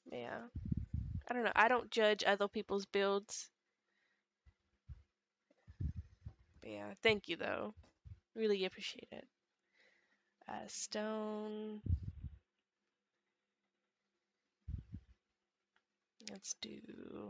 Yeah. I don't know. I don't judge other people's builds. But yeah, thank you though. Really appreciate it. Stone. Let's do.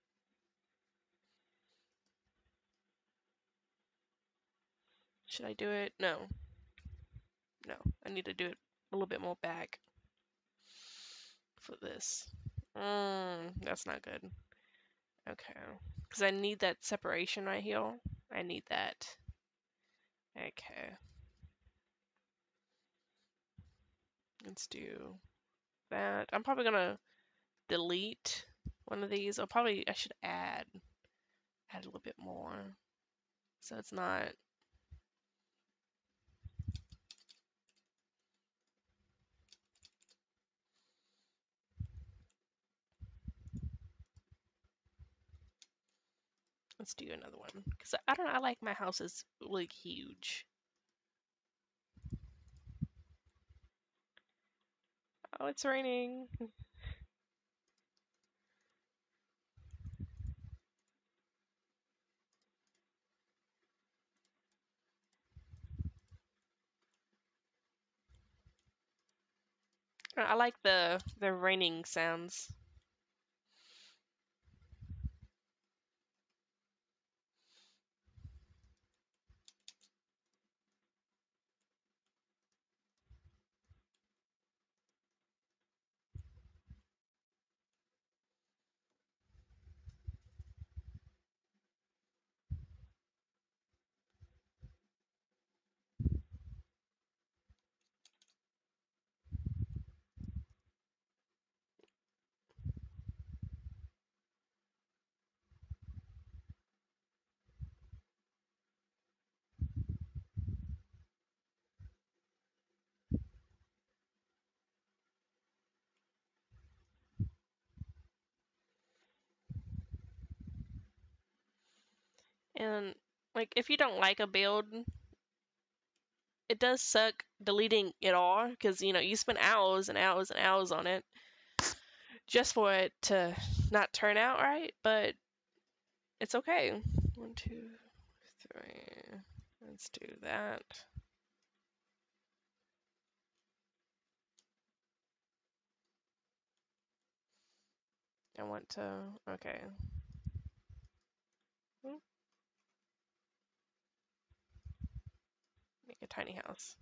Should I do it? No. No. I need to do it a little bit more back for this. That's not good. Okay. Because I need that separation right here. I need that. Okay. Let's do that. I'm probably gonna delete one of these. I should add a little bit more. So it's not. Let's do another one. Because I don't know, I like my houses really huge. Oh, it's raining. I like the raining sounds. And like if you don't like a build, it does suck deleting it all because you spend hours and hours and hours on it just for it to not turn out right, but it's okay. One, two, three. Let's do that. I want to. Okay. Make a tiny house.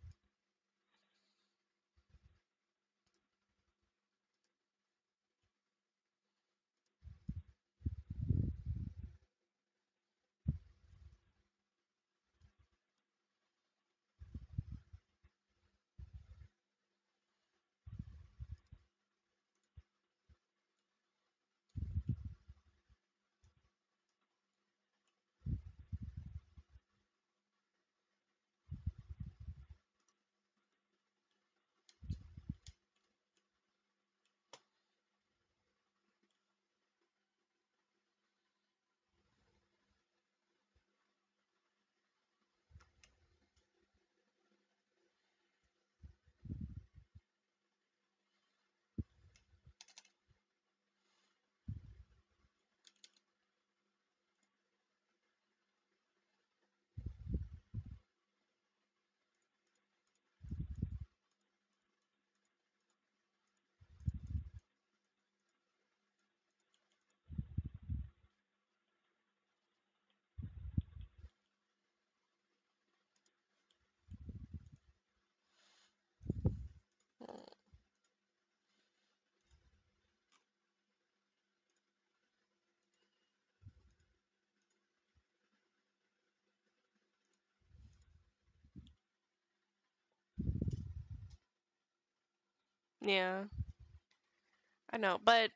Yeah, I know, but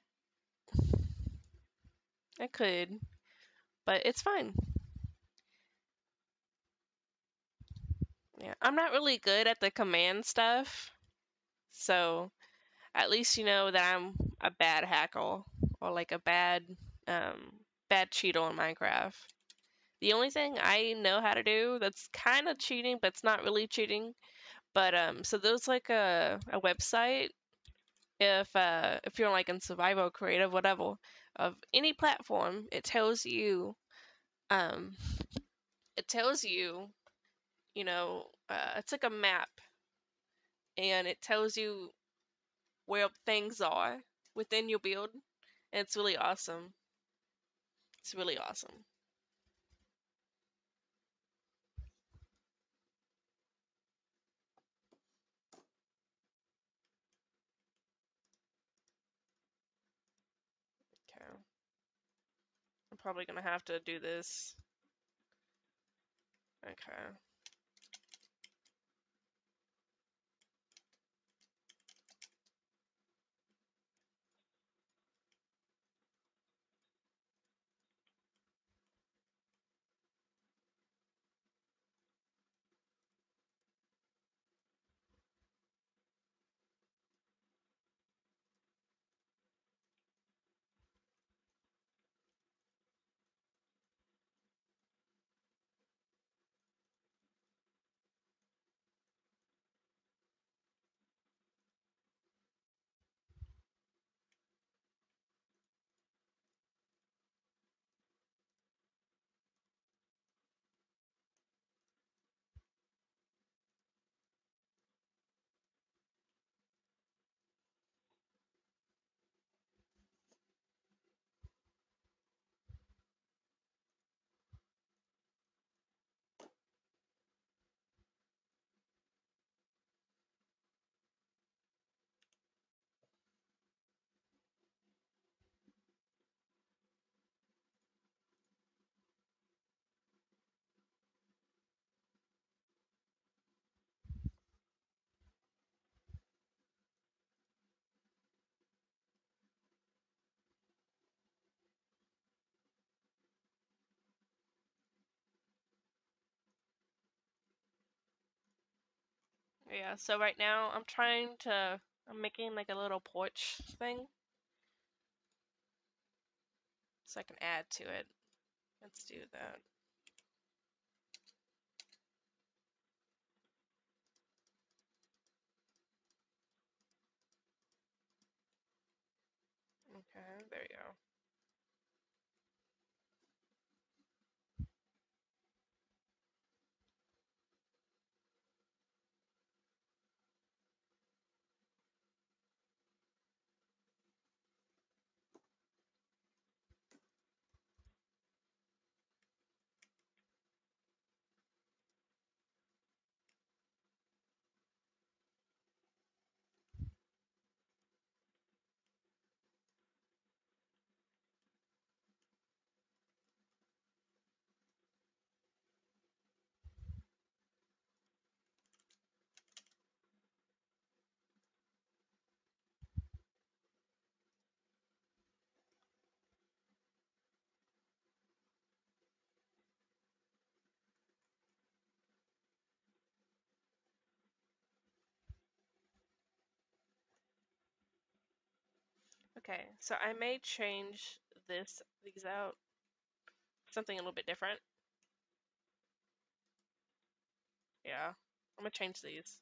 I could, but it's fine. Yeah, I'm not really good at the command stuff, so at least you know that I'm a bad hacker or like a bad cheater on Minecraft. The only thing I know how to do that's kind of cheating, but it's not really cheating. But so there's like a website. if you're like in survival, creative, whatever, of any platform, um it tells you, it's like a map, and it tells you where things are within your build, and it's really awesome. It's really awesome. Okay. I'm probably gonna have to do this. Okay. Yeah, so right now I'm making like a little porch thing so I can add to it. Let's do that. Okay, there you go. Okay, so I may change these out, something a little bit different. Yeah, I'm gonna change these.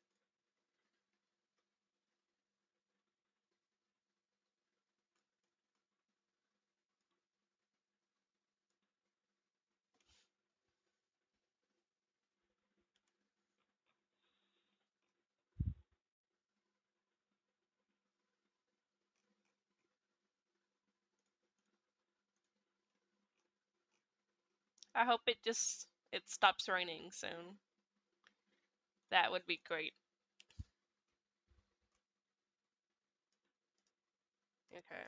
I hope it stops raining soon. That would be great. Okay.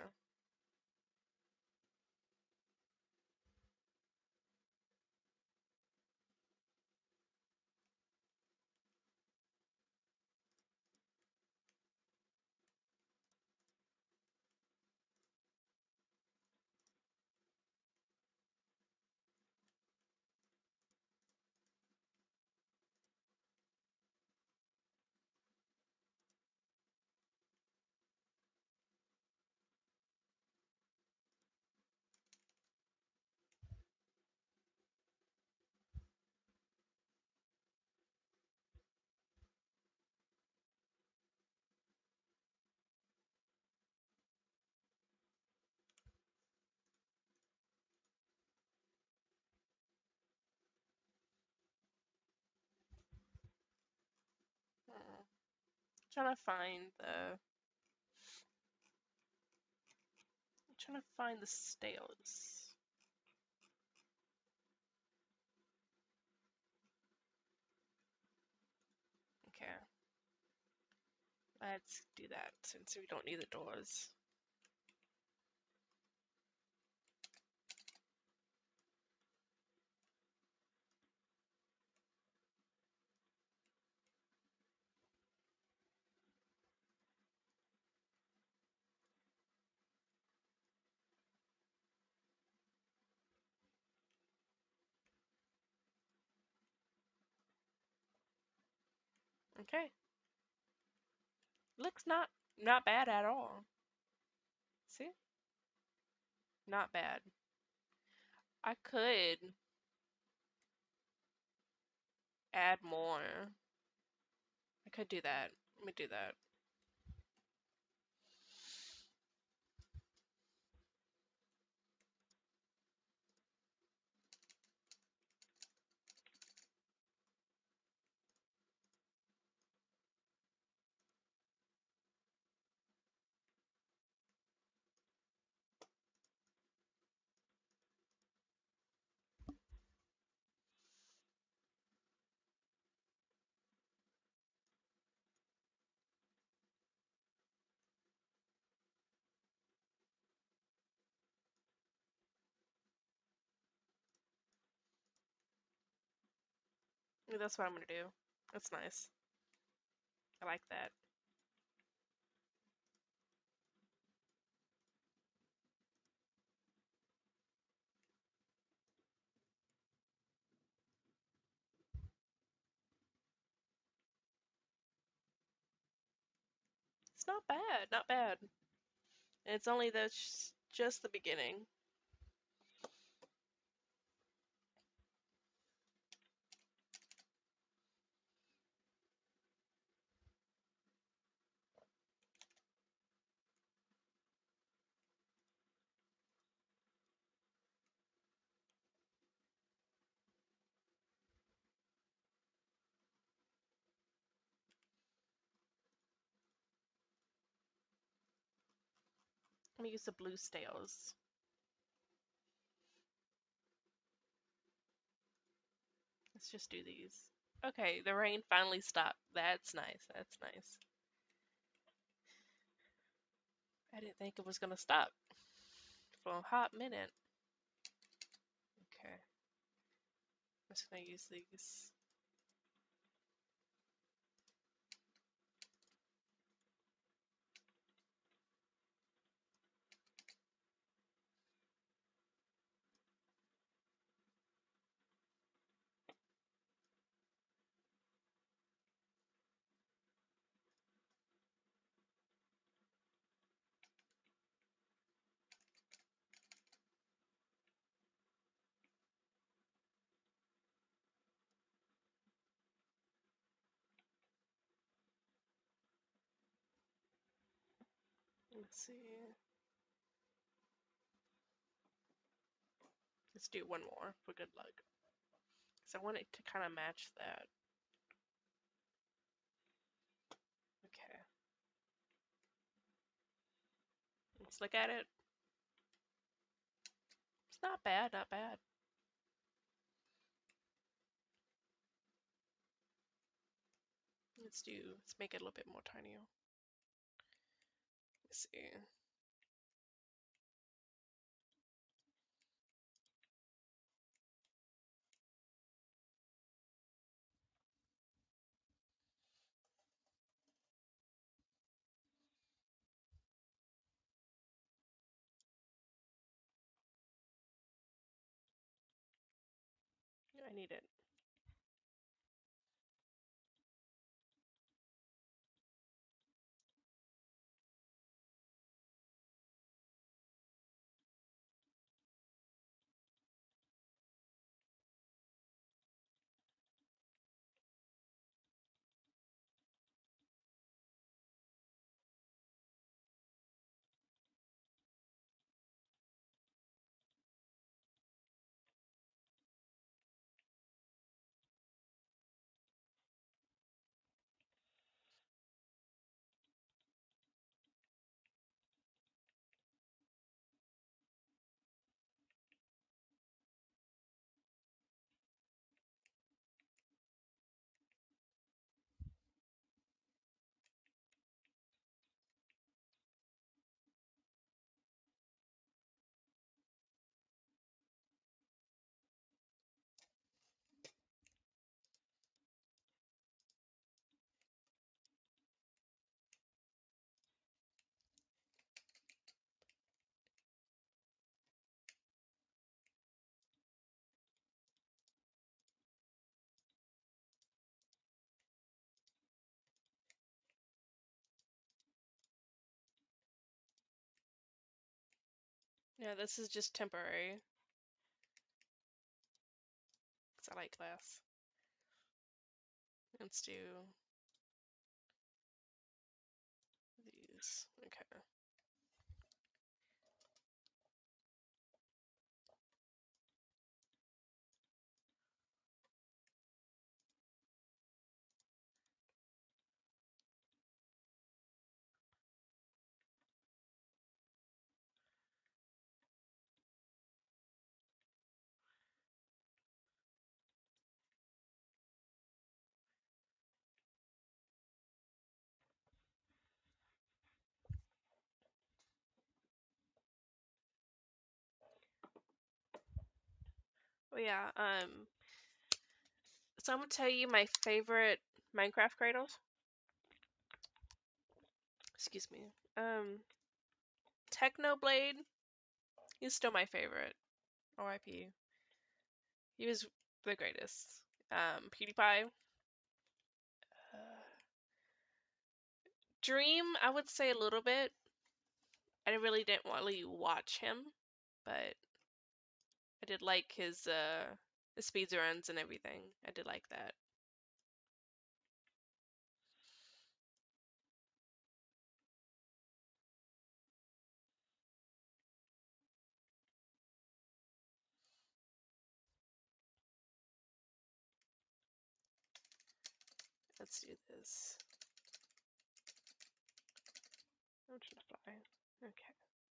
trying to find the. I'm trying to find the stales. Okay. Let's do that since we don't need the doors. Okay. Looks not bad at all. See? Not bad. I could add more. I could do that. Let me do that. That's what I'm gonna do. That's nice. I like that. It's not bad. Not bad. And it's only just the beginning. Let me use the blue stales. Let's just do these. Okay, the rain finally stopped. That's nice. That's nice. I didn't think it was gonna stop for a hot minute. Okay. I'm just gonna use these. Let's see. Let's do one more for good luck. Because I want it to kind of match that. Okay. Let's look at it. It's not bad, not bad. Let's make it a little bit more tinier. Let's see. I need it. Yeah, this is just temporary. Because I like glass. Let's do these. Okay. Oh yeah, so I'm gonna tell you my favorite Minecraft cradles. Excuse me. Technoblade, he's still my favorite. RIP. He was the greatest. PewDiePie. Dream, I would say a little bit. I really didn't really watch him, but I did like his speeds runs and everything. I did like that. Let's do this. I'm trying to fly. Okay.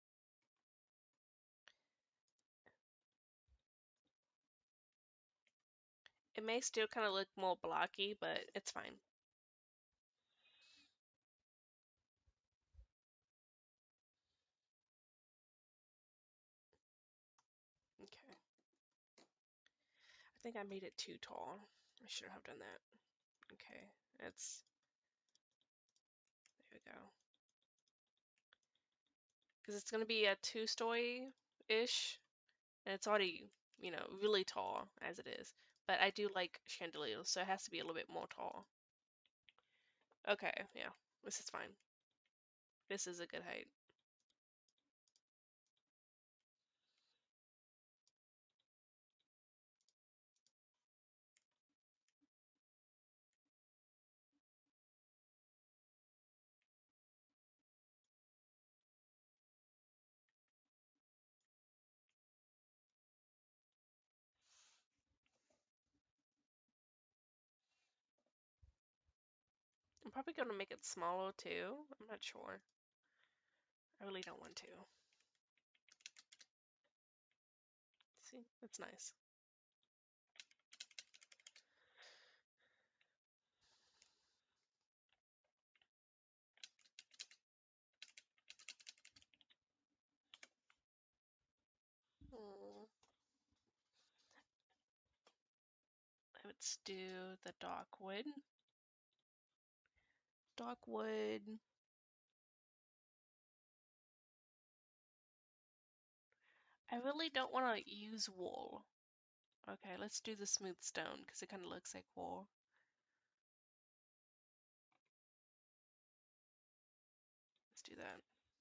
It may still kind of look more blocky, but it's fine. Okay. I think I made it too tall. I shouldn't have done that. Okay. There we go. Because it's going to be a two-story-ish, and it's already, really tall as it is. But I do like chandeliers, so it has to be a little bit more tall. Okay, yeah. This is fine. This is a good height. I'm probably going to make it smaller too. I'm not sure. I really don't want to. See, that's nice. Mm. Let's do the dark wood. Dark wood. I really don't want to use wool. Okay, let's do the smooth stone because it kind of looks like wool. Let's do that.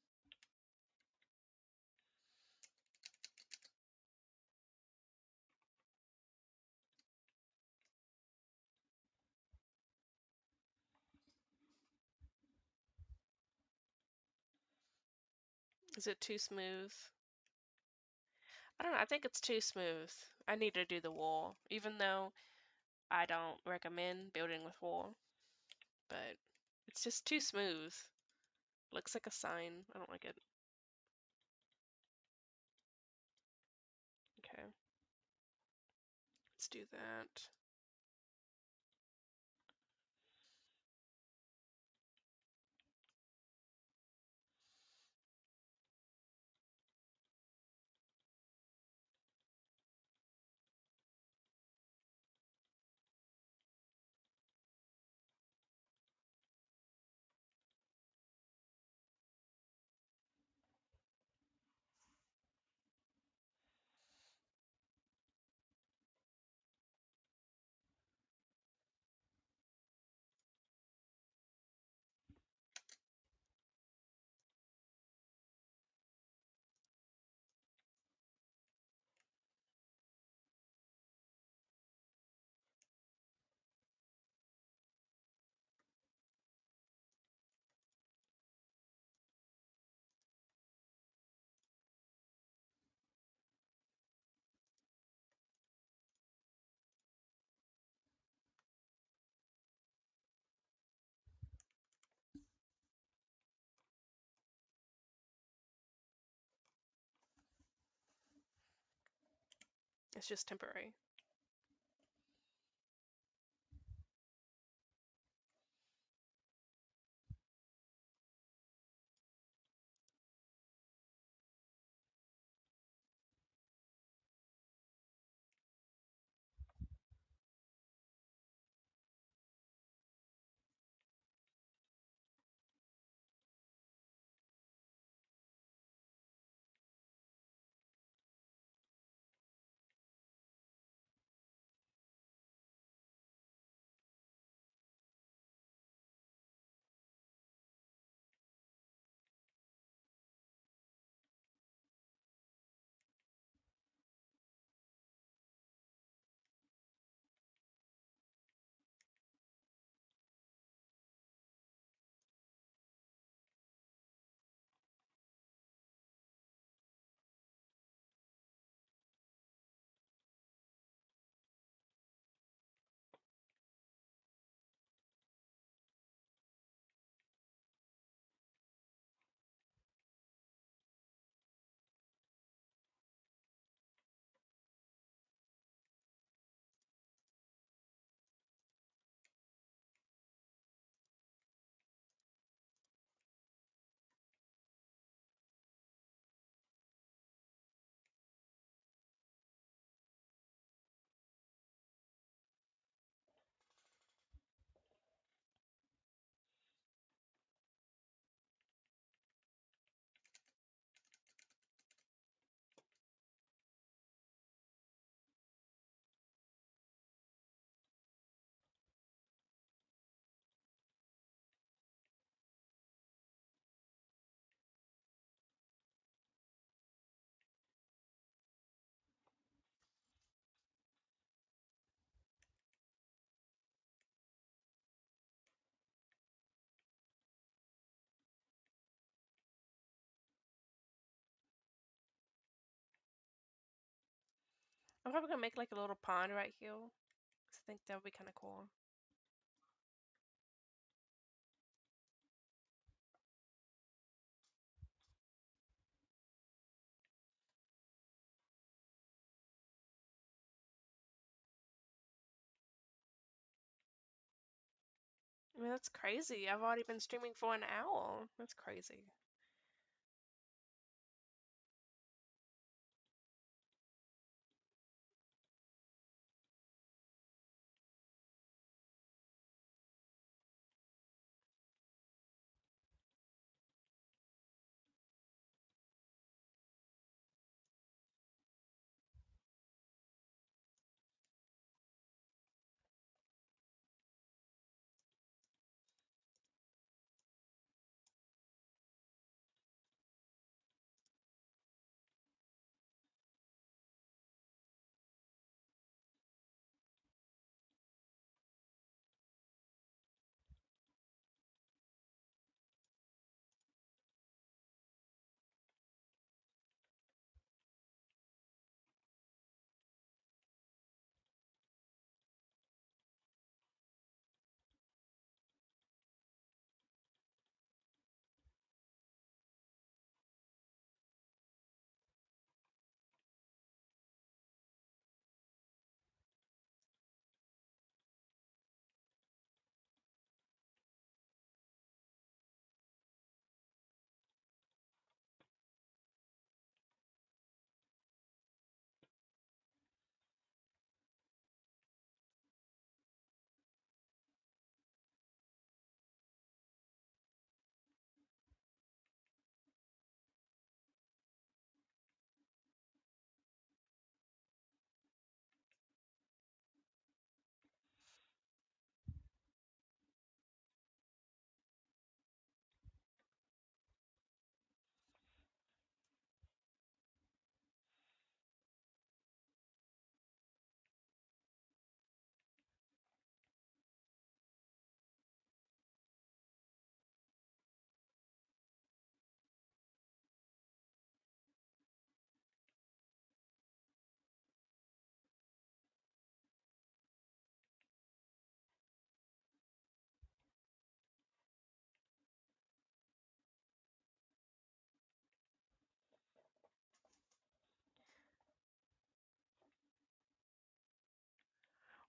Is it too smooth? I don't know. I think it's too smooth. I need to do the wool, even though I don't recommend building with wool, but it's just too smooth. Looks like a sign. I don't like it. Okay. Let's do that. It's just temporary. I'm probably gonna make like a little pond right here. 'Cause I think that would be kind of cool. I mean, that's crazy. I've already been streaming for an hour. That's crazy.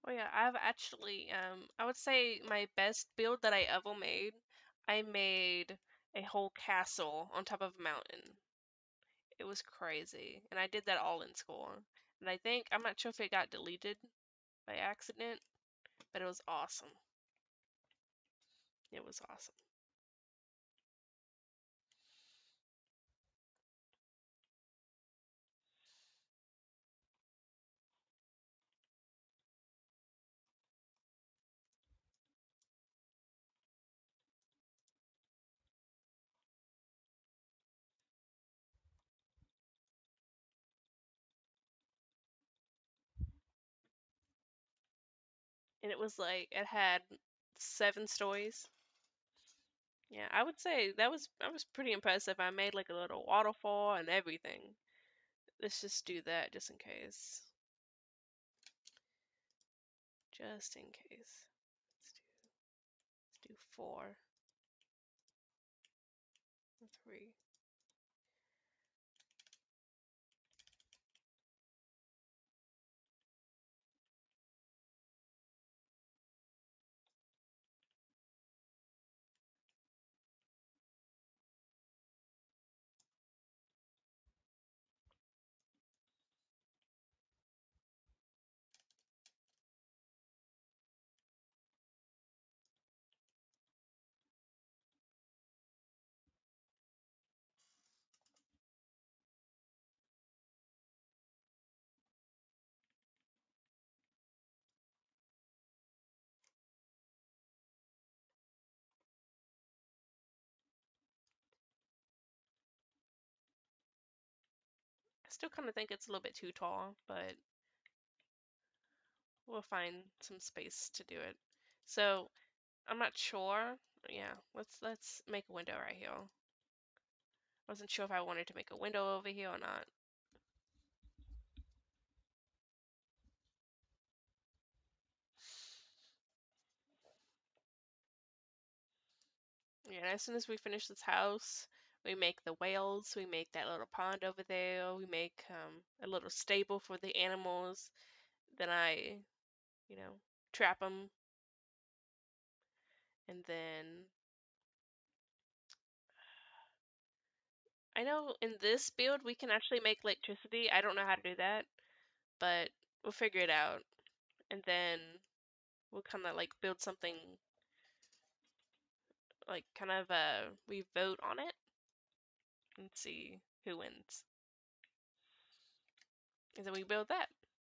Oh yeah, I've actually I would say my best build that I ever made, I made a whole castle on top of a mountain. It was crazy. And I did that all in school. And I think I'm not sure if it got deleted by accident, but it was awesome. It was awesome. And it was like it had 7 stories. Yeah, I would say that was pretty impressive. I made like a little waterfall and everything. Let's just do that just in case. Just in case. Let's do 4 or 3. I still kind of think it's a little bit too tall, but we'll find some space to do it. So I'm not sure. Yeah, let's make a window right here. Wasn't sure if I wanted to make a window over here or not. Yeah, and as soon as we finish this house, we make the whales, we make that little pond over there, we make a little stable for the animals. Then I, you know, trap them, and then I know in this build we can actually make electricity. I don't know how to do that, but we'll figure it out. And then we'll kind of like build something like kind of we vote on it and see who wins. And then we build that.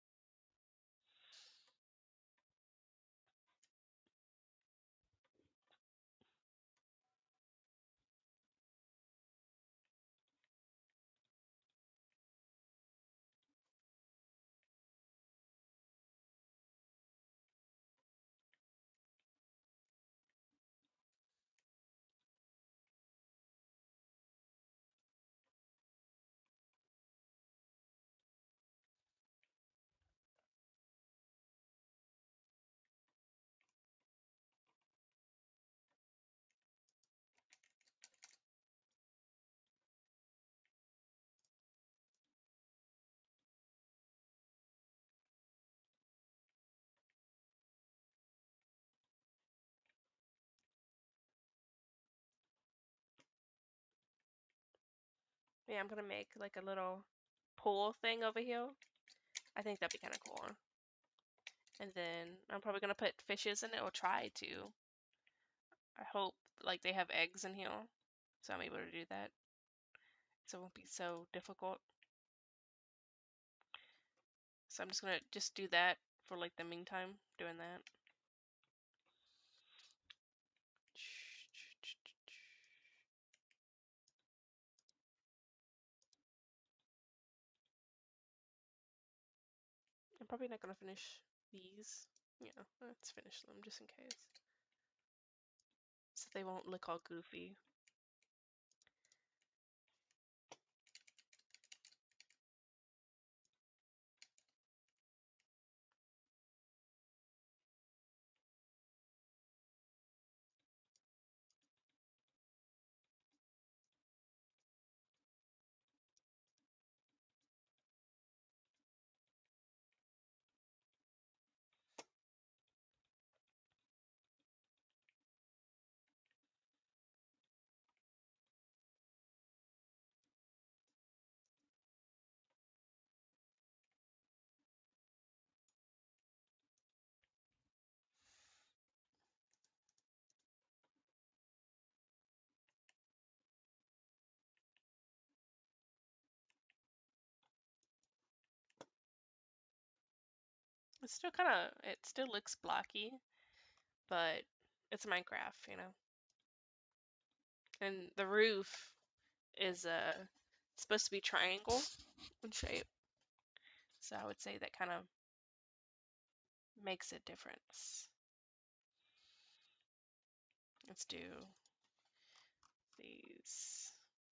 Yeah, I'm gonna make like a little pool thing over here. I think that'd be kind of cool. And then I'm probably gonna put fishes in it or try to. I hope like they have eggs in here, so I'm able to do that. So it won't be so difficult. So I'm just gonna just do that for like the meantime, doing that. I'm probably not gonna finish these. Yeah, let's finish them just in case. So they won't look all goofy. It's still kind of, it still looks blocky, but it's Minecraft, you know. And the roof is supposed to be triangle in shape, so I would say that kind of makes a difference. Let's do these.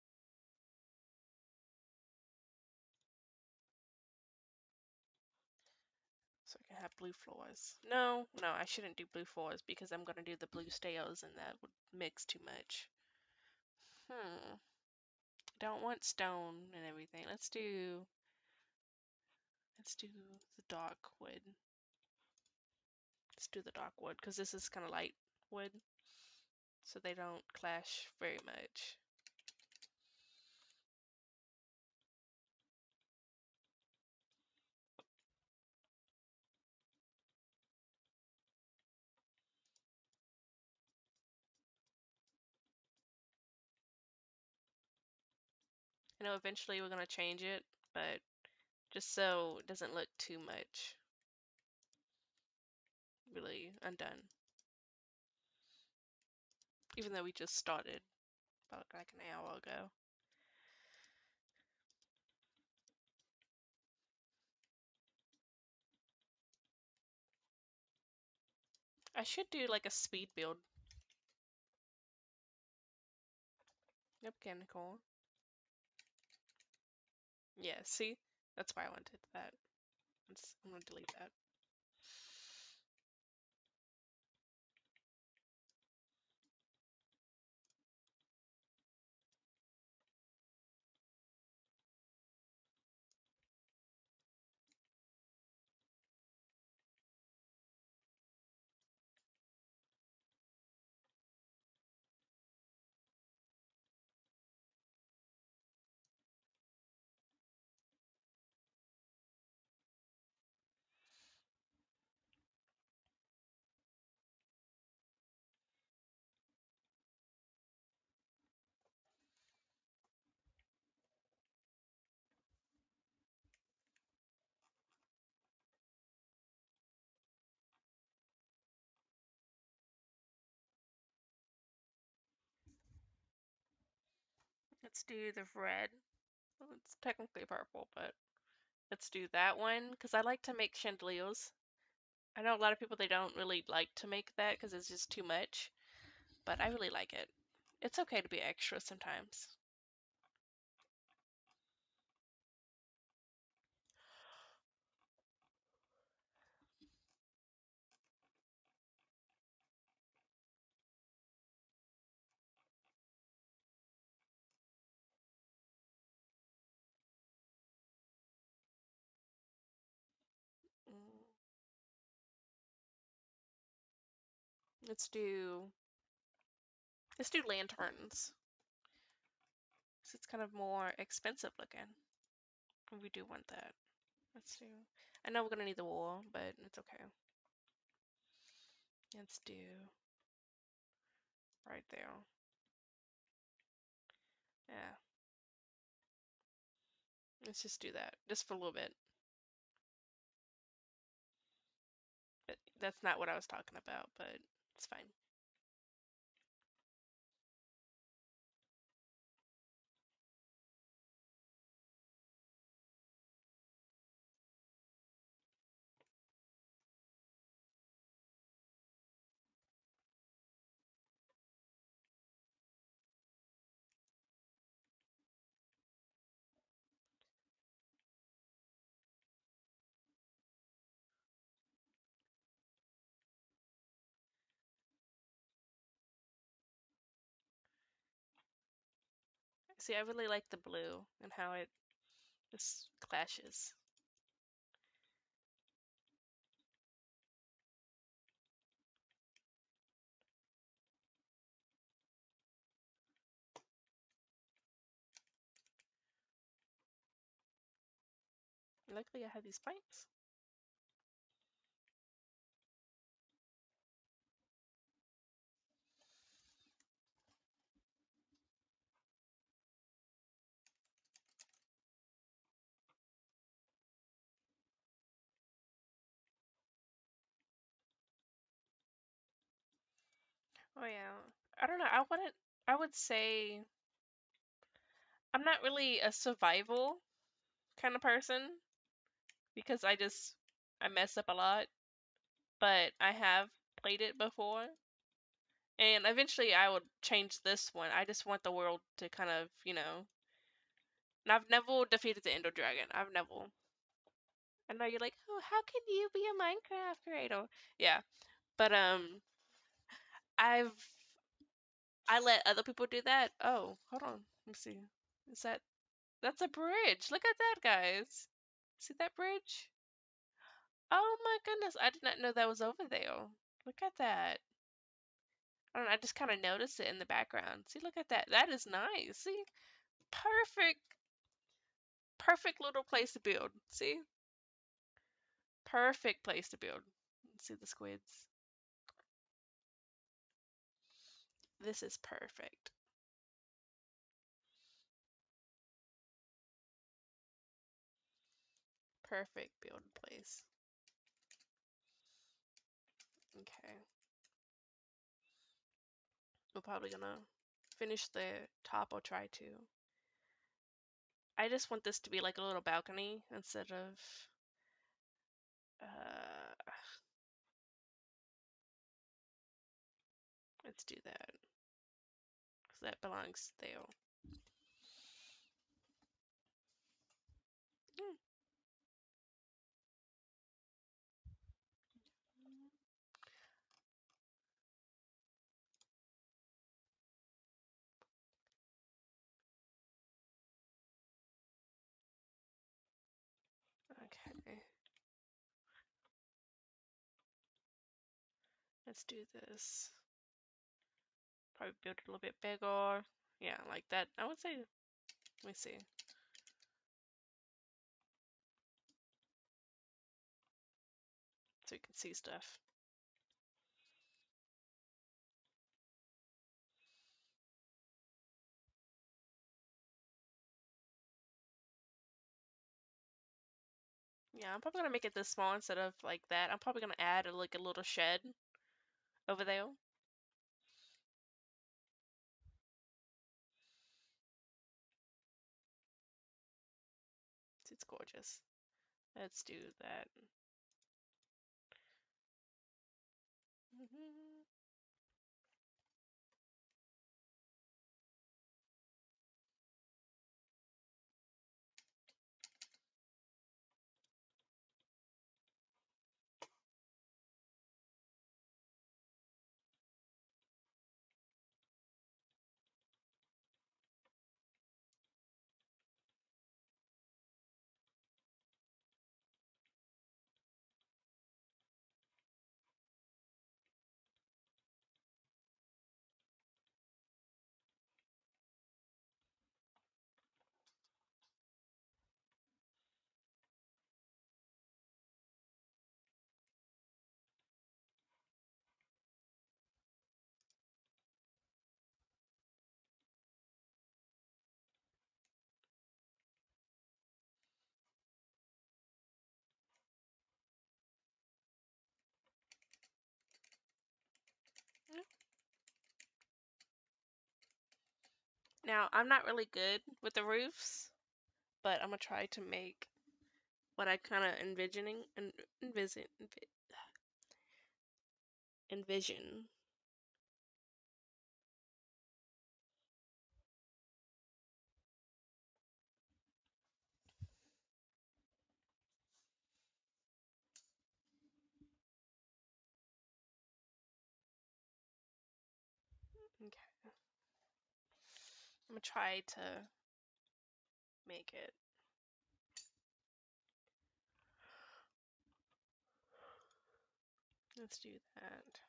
So I can have blue floors. No, I shouldn't do blue floors because I'm gonna do the blue stairs and that would mix too much. Don't want stone and everything. Let's do the dark wood. Let's do the dark wood because this is kind of light wood, so they don't clash very much. I know eventually we're gonna change it, but just so it doesn't look too much really undone. Even though we just started about like an hour ago. I should do like a speed build. Yep, candy corn. Yeah, see? That's why I wanted that. I'm gonna delete that. Let's do the red. Well, it's technically purple, but let's do that one because I like to make chandeliers. I know a lot of people they don't really like to make that because it's just too much, but I really like it. It's okay to be extra sometimes. Mm, Let's do let's do lanterns. So it's kind of more expensive looking. We do want that. Let's do. I know we're gonna need the wall, but it's okay. Let's do right there. Yeah. Let's just do that, just for a little bit. But that's not what I was talking about, but it's fine. See, I really like the blue and how it just clashes. Luckily, I have these planks. Oh yeah. I don't know. I would say I'm not really a survival kind of person because I mess up a lot, but I have played it before. And eventually I would change this one. I just want the world to kind of, and I've never defeated the Ender Dragon. I've never. I know you're like, "Oh, how can you be a Minecraft creator?" Yeah. But I've I let other people do that. Oh, hold on. Let me see. Is that's a bridge. Look at that, guys. See that bridge? Oh my goodness, I did not know that was over there. Look at that. I don't know, I just kind of noticed it in the background. See, look at that. That is nice. See? Perfect, perfect little place to build. See? Perfect place to build. Let's see the squids. This is perfect. Perfect build place. Okay. We're probably gonna finish the top or try to. I just want this to be like a little balcony instead of uh let's do that. Because that belongs there. Hmm. Okay. Let's do this. Probably build it a little bit bigger. Yeah, like that. I would say, let me see. So you can see stuff. Yeah, I'm probably gonna make it this small instead of like that. I'm probably gonna add like a little shed over there. It's gorgeous. Let's do that. Mhm. Now, I'm not really good with the roofs, but I'm gonna try to make what I kind of envision. Okay. I'm gonna try to make it. Let's do that.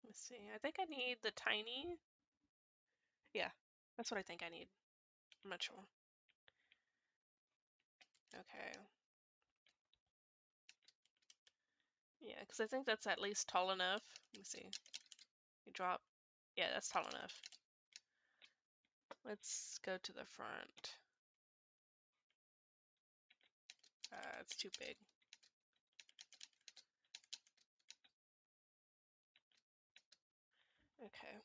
Let's see. I think I need the tiny. Yeah, that's what I think I need. I'm not sure. Okay. Yeah, because I think that's at least tall enough. Let me see. You drop. Yeah, that's tall enough. Let's go to the front. It's too big. Okay.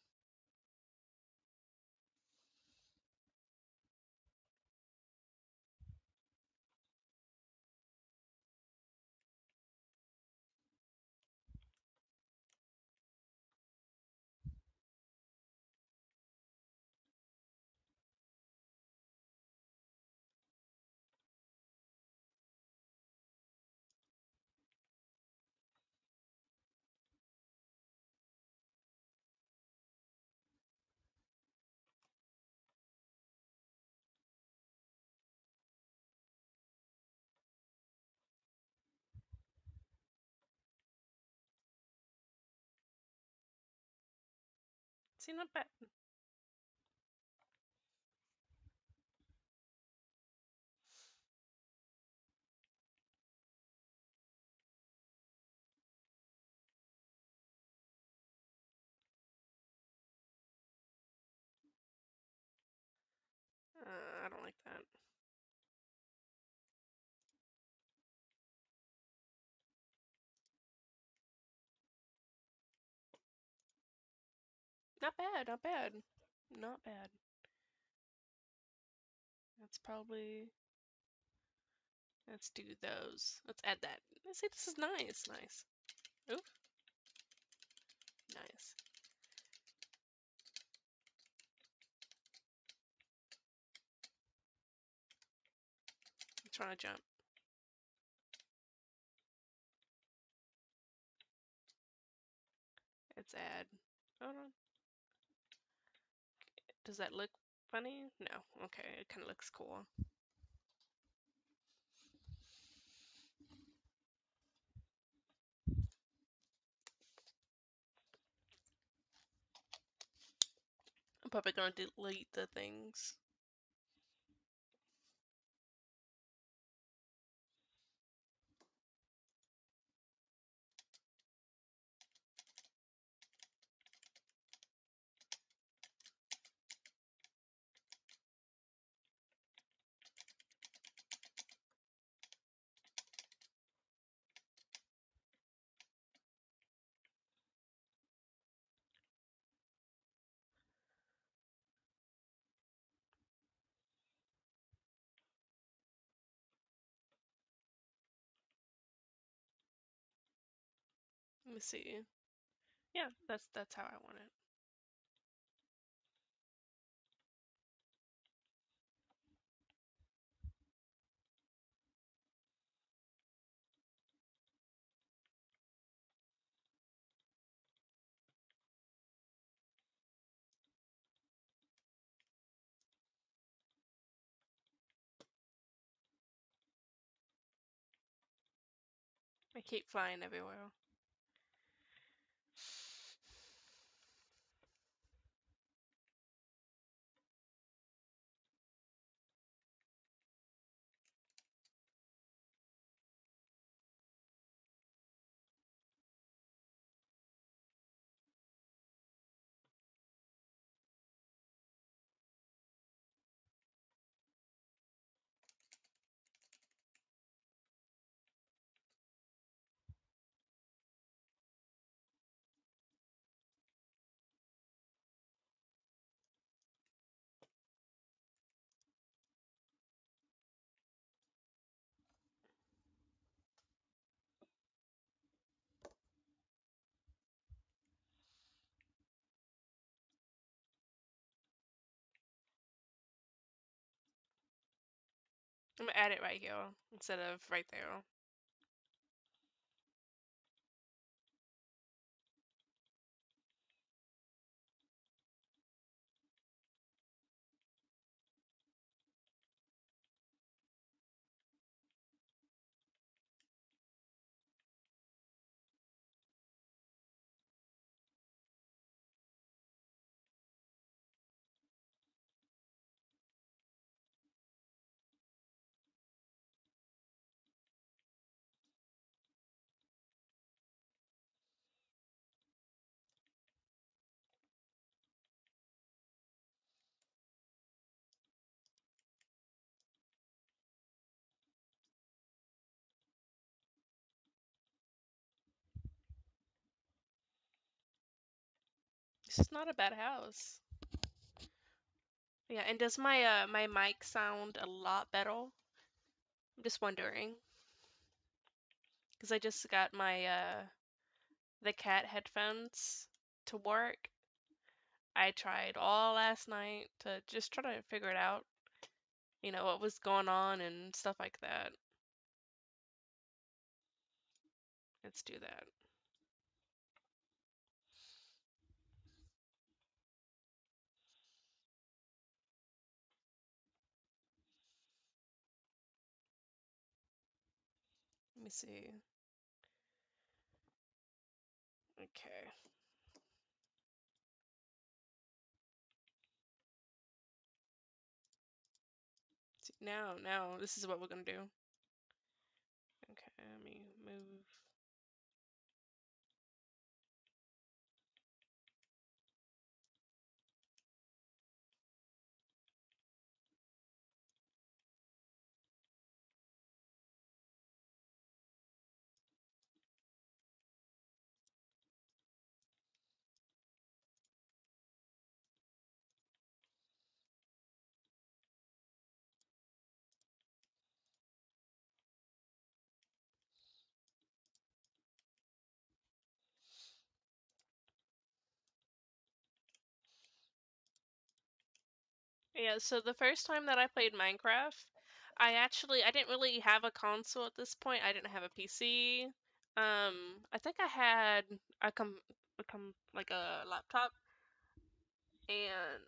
See, not bad. I don't like that. Not bad, not bad. Not bad. That's probably... Let's do those. Let's add that. Let's see, this is nice. Nice. Ooh. Nice. I'm trying to jump. Let's add... Oh no. Does that look funny? No. Okay, it kind of looks cool. I'm probably gonna delete the things. Let me see. Yeah, that's how I want it. I keep flying everywhere. I'm gonna add it right here instead of right there. It's not a bad house. Yeah, and does my mic sound a lot better? I'm just wondering because I just got my the cat headphones to work. I tried all last night to just try to figure it out, what was going on and stuff like that. Let's do that. Let me see. Okay. See, now this is what we're gonna do. Okay, let me move. Yeah, so the first time that I played Minecraft, I didn't really have a console at this point. I didn't have a PC. I think I had like a laptop, and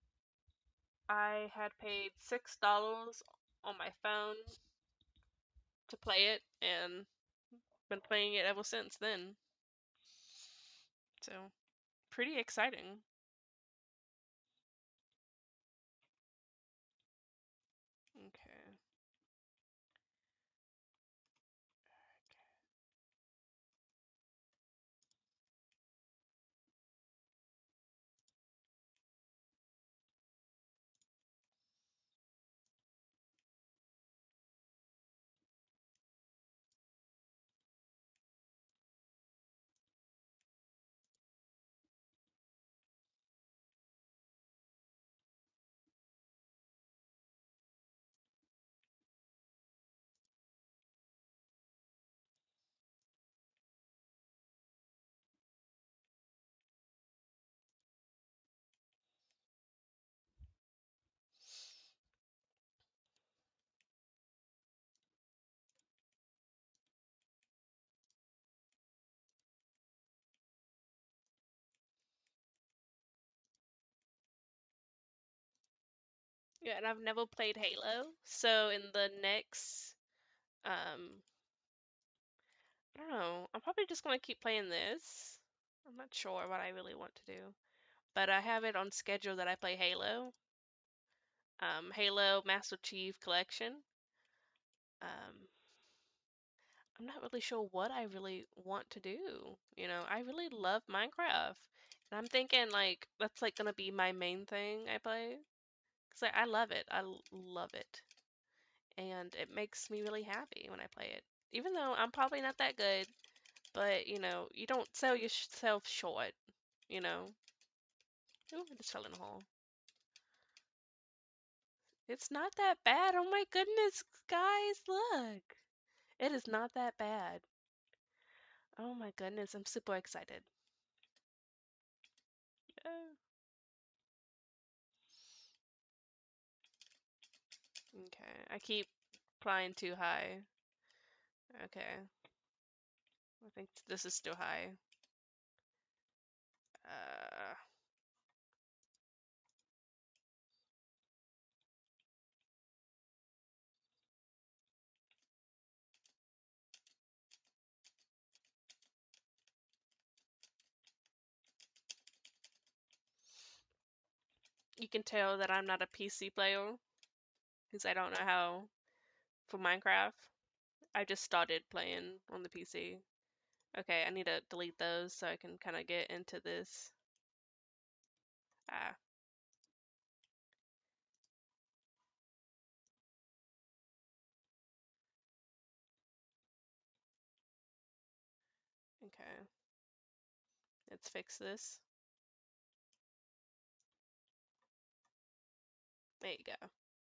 I had paid $6 on my phone to play it, and been playing it ever since then. So pretty exciting. Okay. Yeah, and I've never played Halo, so in the next, um, I don't know, I'm probably just gonna keep playing this. I'm not sure what I really want to do, but I have it on schedule that I play Halo, Halo Master Chief Collection. Um, I'm not really sure what I really want to do. I really love Minecraft, and I'm thinking like that's like gonna be my main thing I play because I love it. Love it. And it makes me really happy when I play it. Even though I'm probably not that good, but you don't sell yourself short, you know. Ooh, I just fell in a hole. It's not that bad. Oh my goodness, guys, look. It is not that bad. Oh my goodness, I'm super excited. Yeah. Okay, I keep flying too high. Okay, I think this is still high. Uh, you can tell that I'm not a PC player because I don't know how for Minecraft. I just started playing on the PC. Okay, I need to delete those so I can kind of get into this. Ah, okay. Let's fix this. There you go.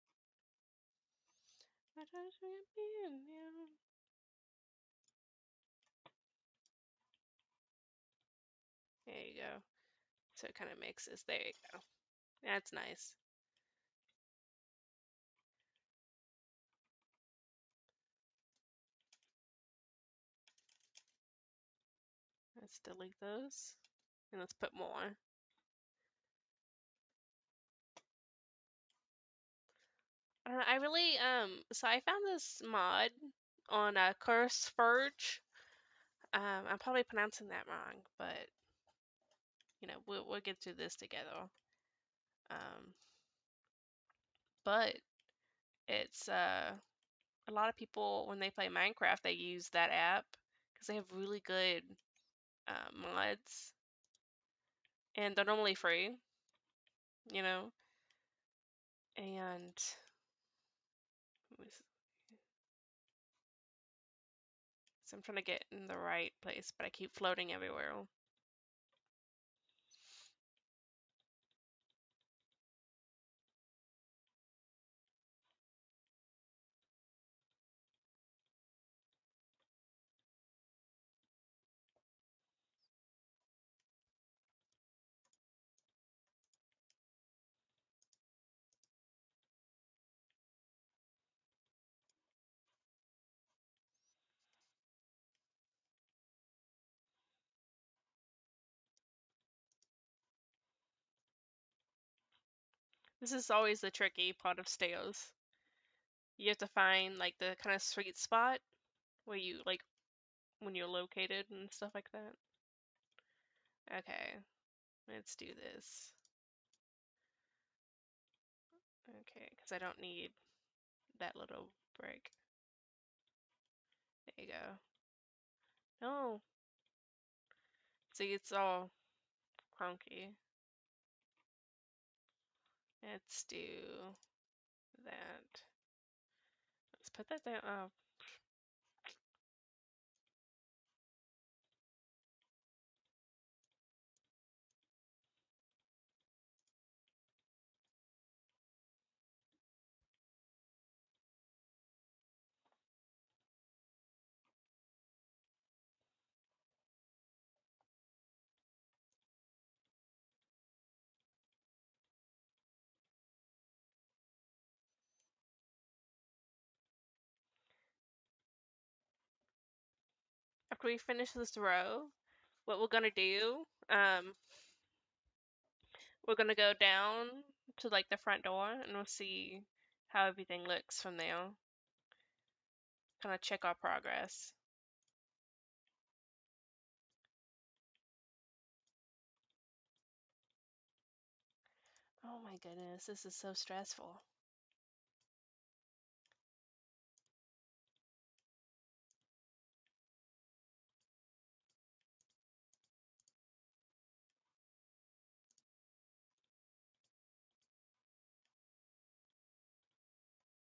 There you go. So it kind of mixes. There you go. That's nice. Let's delete those. And let's put more. I really so I found this mod on Curse Forge. I'm probably pronouncing that wrong, but we'll get through this together. Um, but it's a lot of people when they play Minecraft they use that app because they have really good mods and they're normally free, you know. And so I'm trying to get in the right place, but I keep floating everywhere. This is always the tricky part of stairs. You have to find like the kind of sweet spot where you like when you're located and stuff like that. Okay, let's do this. Okay, because I don't need that little brick. There you go. No. See, it's all clunky. Let's do that. Let's put that down. Oh, after we finish this row, what we're gonna do, we're gonna go down to like the front door and we'll see how everything looks from there. Kind of check our progress. Oh my goodness, this is so stressful.